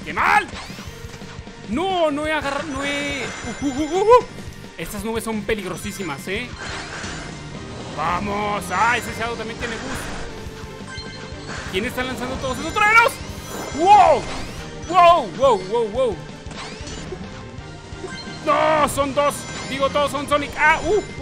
¡Qué mal! No, no he agarrado, no he... Estas nubes son peligrosísimas, ¿eh? ¡Vamos! ¡Ah, ese Shadow también tiene boost! ¿Quién está lanzando todos esos truenos? ¡Wow! ¡Wow! ¡Wow! ¡Wow! ¡Wow! ¡No! Son dos. Digo, todos son Sonic. ¡Ah!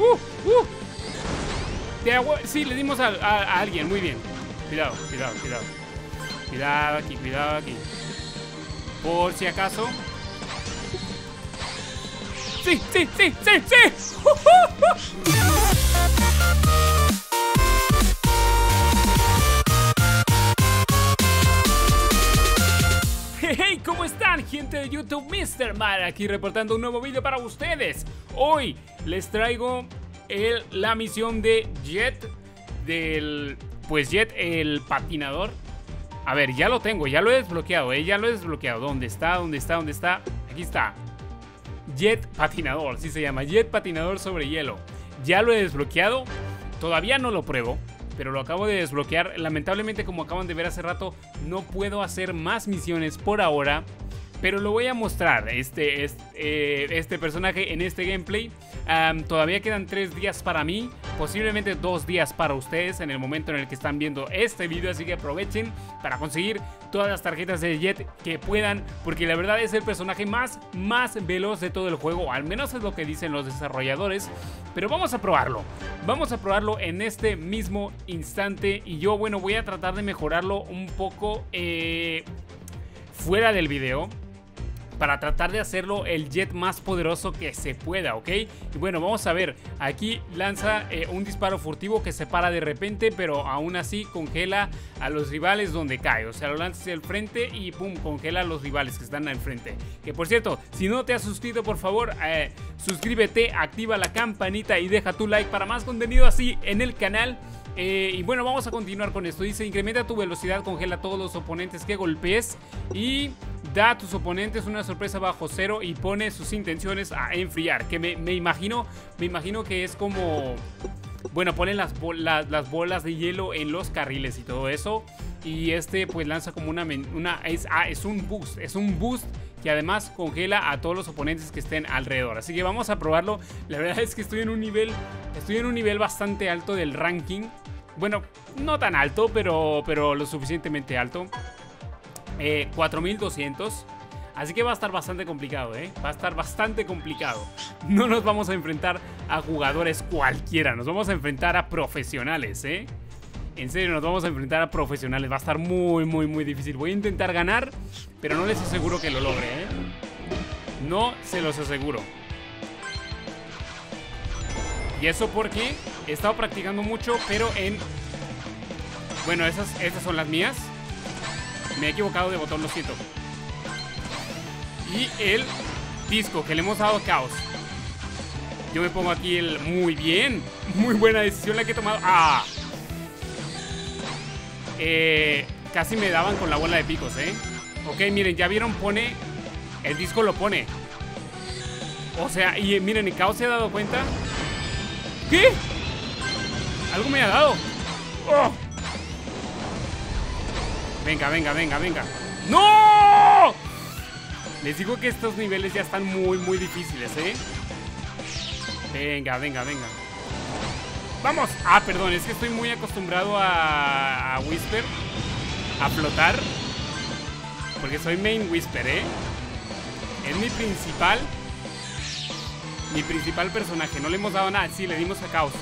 Sí, le dimos a alguien. Muy bien. Cuidado, cuidado, cuidado. Cuidado aquí, cuidado aquí. Por si acaso. ¡Sí, sí, sí, sí, sí! Hey, ¿cómo están, gente de YouTube? Mr. Mar aquí reportando un nuevo video para ustedes. Hoy les traigo la misión de Jet, Jet, el patinador. A ver, ya lo tengo, ya lo he desbloqueado, ya lo he desbloqueado. ¿Dónde está? ¿Dónde está? ¿Dónde está? Aquí está. Jet patinador, sí se llama, Jet patinador sobre hielo. Ya lo he desbloqueado, todavía no lo pruebo, pero lo acabo de desbloquear. Lamentablemente, como acaban de ver hace rato, no puedo hacer más misiones por ahora, pero lo voy a mostrar, este personaje en este gameplay. Todavía quedan 3 días para mí, posiblemente 2 días para ustedes en el momento en el que están viendo este video, así que aprovechen para conseguir todas las tarjetas de Jet que puedan, porque la verdad es el personaje más veloz de todo el juego, o al menos es lo que dicen los desarrolladores. Pero vamos a probarlo en este mismo instante, y yo, bueno, voy a tratar de mejorarlo un poco fuera del video, para tratar de hacerlo el Jet más poderoso que se pueda, ¿ok? Y bueno, vamos a ver. Aquí lanza un disparo furtivo que se para de repente, pero aún así congela a los rivales donde cae. O sea, lo lanza hacia el frente y pum, congela a los rivales que están al frente. Que por cierto, si no te has suscrito, por favor, suscríbete, activa la campanita y deja tu like para más contenido así en el canal. Y bueno, vamos a continuar con esto. Dice: incrementa tu velocidad, congela a todos los oponentes que golpees y da a tus oponentes una sorpresa bajo cero y pone sus intenciones a enfriar. Que me imagino que es como... Bueno, ponen las bolas de hielo en los carriles y todo eso. Y pues lanza como es un boost que además congela a todos los oponentes que estén alrededor. Así que vamos a probarlo. La verdad es que estoy en un nivel bastante alto del ranking. Bueno, no tan alto, pero lo suficientemente alto. 4200. Así que va a estar bastante complicado, va a estar bastante complicado. No nos vamos a enfrentar a jugadores cualquiera, nos vamos a enfrentar a profesionales, En serio, nos vamos a enfrentar a profesionales. Va a estar muy difícil. Voy a intentar ganar, pero no les aseguro que lo logre, No se los aseguro. Y eso porque he estado practicando mucho, pero bueno, estas son las mías. Me he equivocado de botón, lo siento. Y el disco que le hemos dado a Caos. Yo me pongo aquí muy bien. Muy buena decisión la que he tomado. ¡Ah! Casi me daban con la bola de picos, Ok, miren, ya vieron, pone... El disco lo pone. O sea, y miren, el Caos se ha dado cuenta. ¿Qué? Algo me ha dado. ¡Oh! Venga. ¡No! Les digo que estos niveles ya están muy difíciles, Venga. ¡Vamos! Ah, perdón, es que estoy muy acostumbrado a Whisper, a flotar, porque soy main Whisper, Es mi principal personaje. No le hemos dado nada. Sí, le dimos a Caos.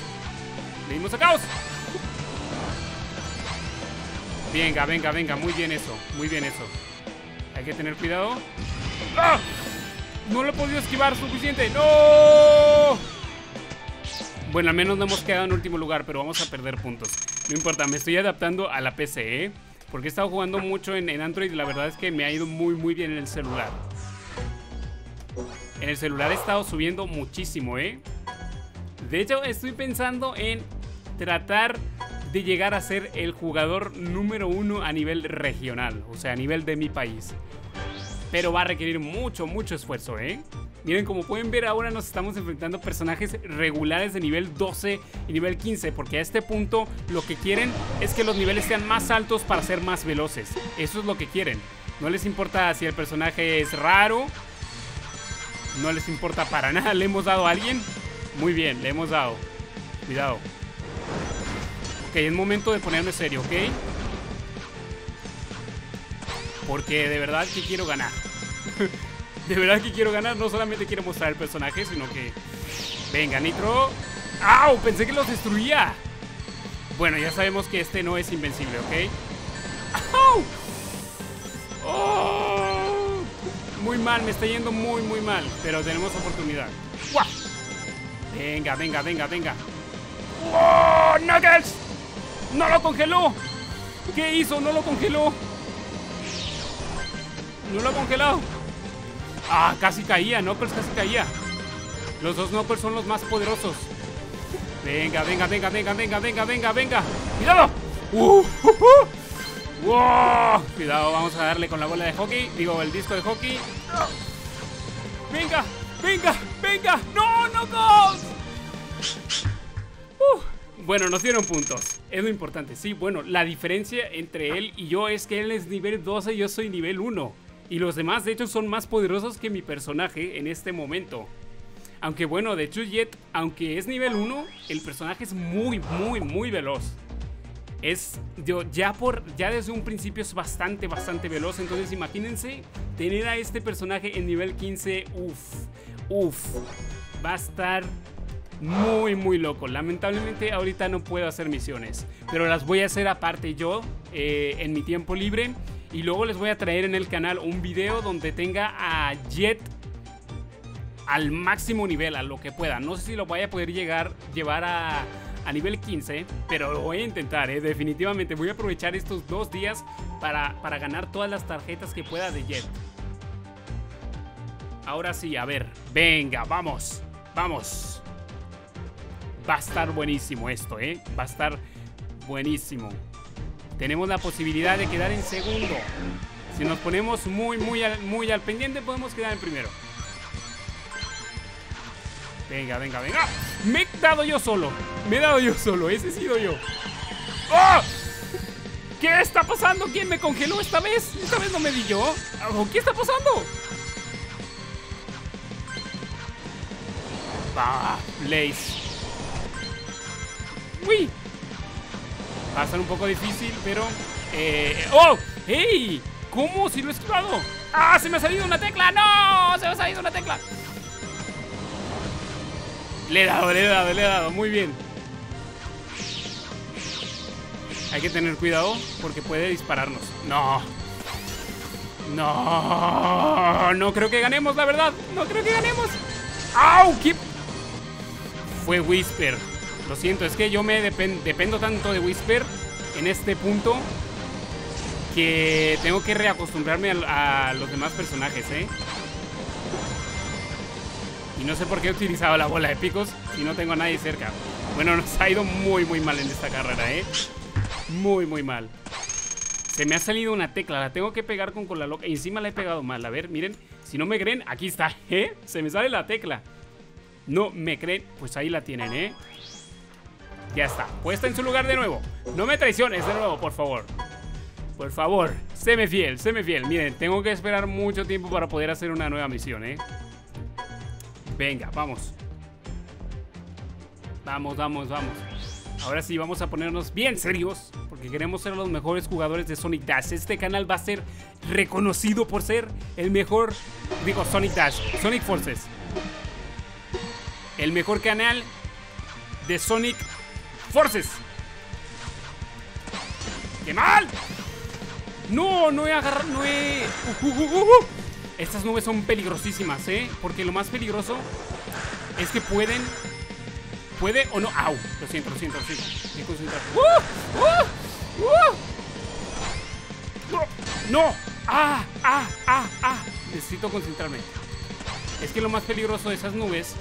Venga, muy bien eso. Hay que tener cuidado. ¡Ah! No lo he podido esquivar suficiente. ¡No! Bueno, al menos no hemos quedado en último lugar, pero vamos a perder puntos. No importa, me estoy adaptando a la PC, porque he estado jugando mucho en Android y la verdad es que me ha ido muy bien en el celular. En el celular he estado subiendo muchísimo, De hecho, estoy pensando en tratar de llegar a ser el jugador número 1 a nivel regional, o sea, a nivel de mi país. Pero va a requerir mucho esfuerzo, Miren, como pueden ver, ahora nos estamos enfrentando a personajes regulares de nivel 12 y nivel 15, porque a este punto lo que quieren es que los niveles sean más altos para ser más veloces. Eso es lo que quieren. No les importa si el personaje es raro. No les importa para nada. ¿Le hemos dado a alguien? Muy bien, le hemos dado. Cuidado. Ok, es momento de ponerme serio, ¿ok? Porque de verdad que quiero ganar. De verdad que quiero ganar. No solamente quiero mostrar el personaje, sino que... Venga, Nitro. ¡Au! Pensé que los destruía. Bueno, ya sabemos que este no es invencible, ¿ok? ¡Au! ¡Oh! Muy mal, me está yendo muy, muy mal. Pero tenemos oportunidad. ¡Guau! Venga, venga, venga, venga. ¡Oh! ¡Knuckles! ¡No lo congeló! ¿Qué hizo? ¡No lo congeló! ¡No lo ha congelado! ¡Ah! Casi caía, Knuckles casi caía. Los dos Knuckles son los más poderosos. Venga, venga, venga, venga, venga, venga, venga, venga. ¡Cuidado! ¡Wow! Cuidado, vamos a darle con la bola de hockey. Digo, el disco de hockey. ¡Venga! ¡Venga! ¡Venga! ¡No! ¡Knuckles! Bueno, nos dieron puntos. Es lo importante. Sí, bueno, la diferencia entre él y yo es que él es nivel 12 y yo soy nivel 1. Y los demás, de hecho, son más poderosos que mi personaje en este momento. Aunque bueno, de hecho, Jet, aunque es nivel 1, el personaje es muy, muy, muy veloz. Ya desde un principio es bastante veloz. Entonces imagínense tener a este personaje en nivel 15. Va a estar muy, muy loco. Lamentablemente ahorita no puedo hacer misiones, pero las voy a hacer aparte yo, en mi tiempo libre. Y luego les voy a traer en el canal un video donde tenga a Jet al máximo nivel, a lo que pueda. No sé si lo voy a poder llevar a nivel 15, pero lo voy a intentar, definitivamente. Voy a aprovechar estos 2 días para ganar todas las tarjetas que pueda de Jet. Ahora sí, a ver. Venga, vamos. Vamos. Va a estar buenísimo esto, va a estar buenísimo. Tenemos la posibilidad de quedar en segundo. Si nos ponemos muy al pendiente, podemos quedar en primero. Venga, venga, venga. Me he dado yo solo. Ese he sido yo. ¡Oh! ¿Qué está pasando? ¿Quién me congeló esta vez? Esta vez no me di yo. ¿Qué está pasando? Blaze. Uy. Va a estar un poco difícil, pero... ¡Oh! ¡Ey! ¿Cómo? Si lo he esquivado. ¡Ah! ¡Se me ha salido una tecla! ¡No! ¡Se me ha salido una tecla! Le he dado. Muy bien. Hay que tener cuidado porque puede dispararnos. No. No creo que ganemos, la verdad. No creo que ganemos. ¡Au! ¿Qué? Fue Whisper. Lo siento, es que yo me dependo tanto de Whisper en este punto que tengo que reacostumbrarme a los demás personajes, Y no sé por qué he utilizado la bola de picos si no tengo a nadie cerca. Bueno, nos ha ido muy mal en esta carrera, Muy mal. Se me ha salido una tecla, la tengo que pegar con cola loca. Y encima la he pegado mal, a ver, miren. Si no me creen, aquí está, Se me sale la tecla. No me creen, pues ahí la tienen, Ya está, puesta en su lugar de nuevo. No me traiciones de nuevo, por favor. Por favor, séme fiel. Miren, tengo que esperar mucho tiempo para poder hacer una nueva misión, Venga, vamos. Vamos. Ahora sí, vamos a ponernos bien serios, porque queremos ser los mejores jugadores de Sonic Dash. Este canal va a ser reconocido por ser el mejor... Digo, Sonic Dash, Sonic Forces. El mejor canal de Sonic Forces. ¡Qué mal! No he agarrado, Estas nubes son peligrosísimas, porque lo más peligroso es que puede o no. ¡Au! Lo siento. Hay que concentrar. ¡No! Necesito concentrarme. Es que lo más peligroso de esas nubes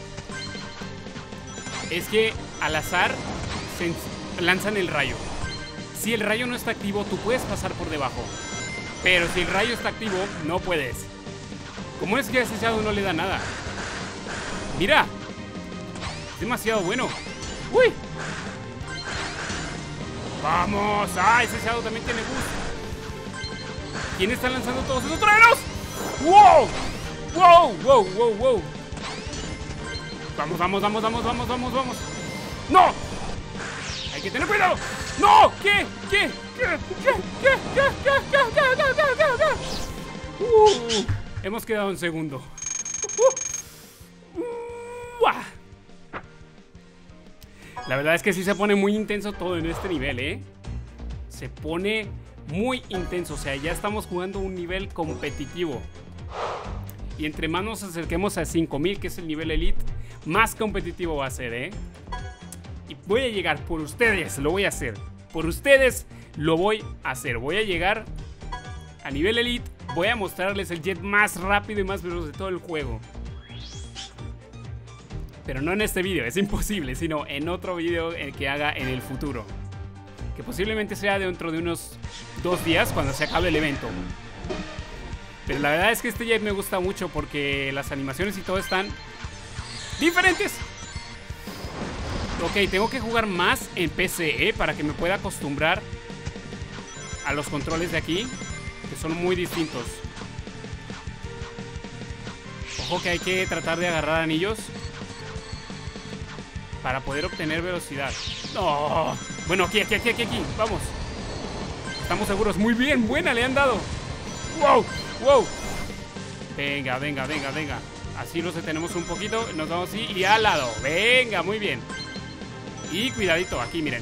es que al azar se lanzan el rayo. Si el rayo no está activo, tú puedes pasar por debajo. Pero si el rayo está activo, no puedes. ¿Cómo es que a ese Shadow no le da nada? ¡Mira! Es demasiado bueno. ¡Uy! ¡Vamos! ¡Ah! Ese Shadow también tiene boost. ¿Quién está lanzando todos esos truenos? ¡Wow! ¡Wow! ¡Wow! ¡Wow! ¡Wow! Vamos, vamos, vamos, vamos, vamos, vamos, vamos. ¡No! Hay que tener cuidado. ¡No! ¿Qué? ¿Qué? ¿Qué? ¿Qué? ¿Qué? ¿Qué? ¿Qué? ¿Qué? ¿Qué? ¿Qué? ¿Qué? Hemos quedado en segundo. La verdad es que sí se pone muy intenso todo en este nivel, ¿eh? Se pone muy intenso. O sea, ya estamos jugando un nivel competitivo. Y entre más nos acerquemos a 5000, que es el nivel Elite, más competitivo va a ser, ¿eh? Y voy a llegar por ustedes, lo voy a hacer. Por ustedes lo voy a hacer. Voy a llegar a nivel Elite. Voy a mostrarles el jet más rápido y más veloz de todo el juego. Pero no en este vídeo, es imposible, sino en otro vídeo que haga en el futuro. Que posiblemente sea dentro de unos 2 días cuando se acabe el evento. Pero la verdad es que este jet me gusta mucho porque las animaciones y todo están diferentes. Ok, tengo que jugar más en PC, para que me pueda acostumbrar a los controles de aquí, que son muy distintos. Ojo que hay que tratar de agarrar anillos para poder obtener velocidad. ¡No! Bueno, aquí, vamos. Estamos seguros. Muy bien, buena, le han dado. ¡Wow! ¡Wow! Venga, venga, venga, venga. Así nos detenemos un poquito. Nos vamos así y al lado. Venga, muy bien. Y cuidadito, aquí, miren.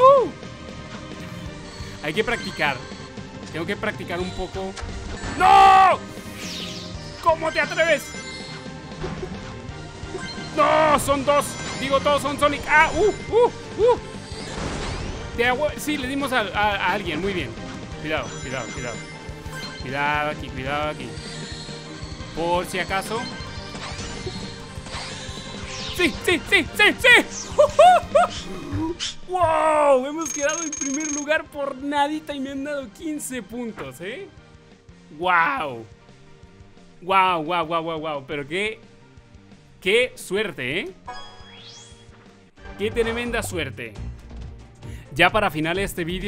Hay que practicar. Tengo que practicar un poco. ¡No! ¿Cómo te atreves? ¡No! Son 2. Digo, todos son Sonic. ¡Ah! Sí, le dimos a alguien. Muy bien. Cuidado, cuidado, cuidado. Cuidado aquí, cuidado aquí. Por si acaso. ¡Sí, sí, sí, sí, sí! ¡Wow! Hemos quedado en primer lugar por nadita y me han dado 15 puntos, ¿eh? ¡Wow! ¡Wow, wow, wow, wow, wow! Pero qué suerte, ¿eh? ¡Qué tremenda suerte! Ya para finalizar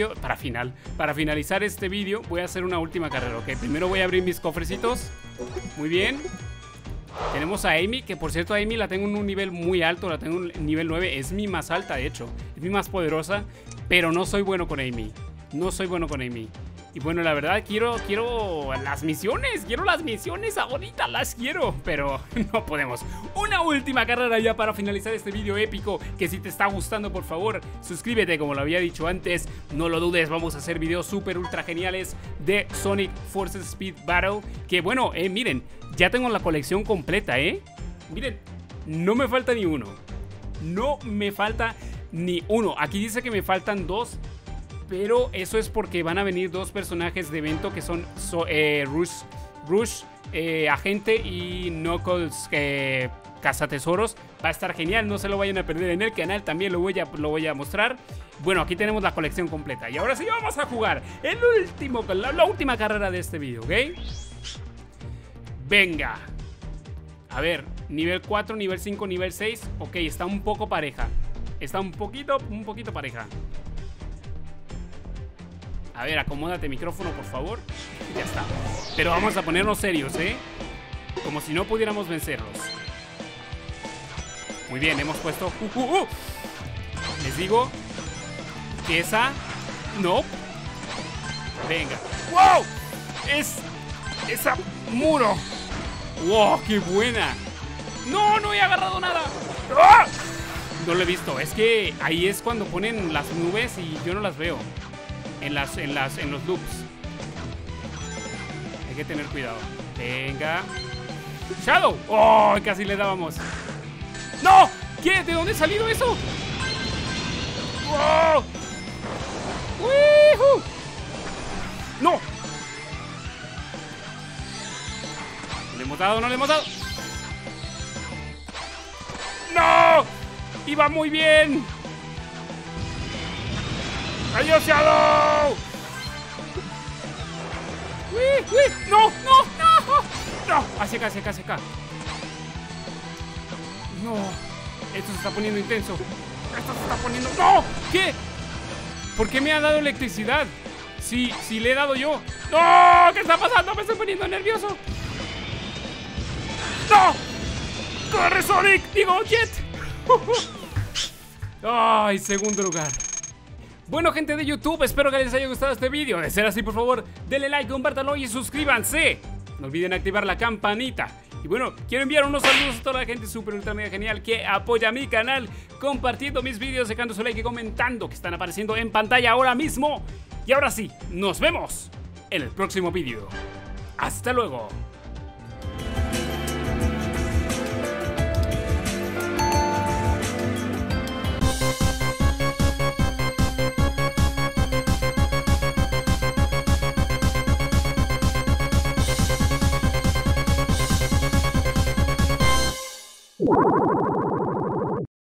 este vídeo voy a hacer una última carrera, ¿ok? Primero voy a abrir mis cofrecitos. Muy bien. Tenemos a Amy, que por cierto a Amy la tengo en un nivel muy alto, la tengo en un nivel 9, es mi más alta de hecho, es mi más poderosa, pero no soy bueno con Amy, no soy bueno con Amy. Y bueno, la verdad quiero las misiones ahorita, las quiero, pero no podemos. Una última carrera ya para finalizar este vídeo épico, que si te está gustando por favor, suscríbete como lo había dicho antes, no lo dudes, vamos a hacer videos súper ultra geniales de Sonic Forces Speed Battle, que bueno, miren, ya tengo la colección completa, miren, no me falta ni uno, no me falta ni uno, aquí dice que me faltan 2. Pero eso es porque van a venir 2 personajes de evento que son Rush, Agente y Knuckles, Cazatesoros. Va a estar genial, no se lo vayan a perder en el canal, también lo voy a mostrar. Bueno, aquí tenemos la colección completa. Y ahora sí vamos a jugar la última carrera de este video, ¿ok? Venga. A ver, nivel 4, nivel 5, nivel 6. Ok, está un poco pareja. Está un poquito pareja. A ver, acomódate micrófono, por favor. Ya está. Pero vamos a ponernos serios, como si no pudiéramos vencerlos. Muy bien, hemos puesto... Les digo que esa... No. Venga. ¡Wow! Esa muro. ¡Wow! ¡Qué buena! ¡No, no he agarrado nada! ¡Ah! No lo he visto. Es que ahí es cuando ponen las nubes y yo no las veo. En los loops. Hay que tener cuidado. Venga. Shadow. ¡Oh! Casi le dábamos. ¡No! ¿Qué? ¿De dónde ha salido eso? ¡Oh! ¡Wihoo! ¡No! ¿No le hemos dado? ¿No le hemos dado? ¡No! ¡Iba muy bien! ¡Adiós, Shadow! ¡No! ¡No! ¡No! ¡No! Hacia acá. No. Esto se está poniendo intenso. Esto se está poniendo... ¡No! ¿Qué? ¿Por qué me ha dado electricidad? Sí, le he dado yo. ¡No! ¿Qué está pasando? Me estoy poniendo nervioso. ¡No! ¡Corre, Sonic! ¡Digo, Jet! ¡Ay, segundo lugar! Bueno, gente de YouTube, espero que les haya gustado este vídeo. De ser así, por favor, denle like, compártanlo y suscríbanse. No olviden activar la campanita. Y bueno, quiero enviar unos saludos a toda la gente súper ultra mega genial que apoya mi canal, compartiendo mis vídeos, dejando su like y comentando, que están apareciendo en pantalla ahora mismo. Y ahora sí, nos vemos en el próximo vídeo. ¡Hasta luego!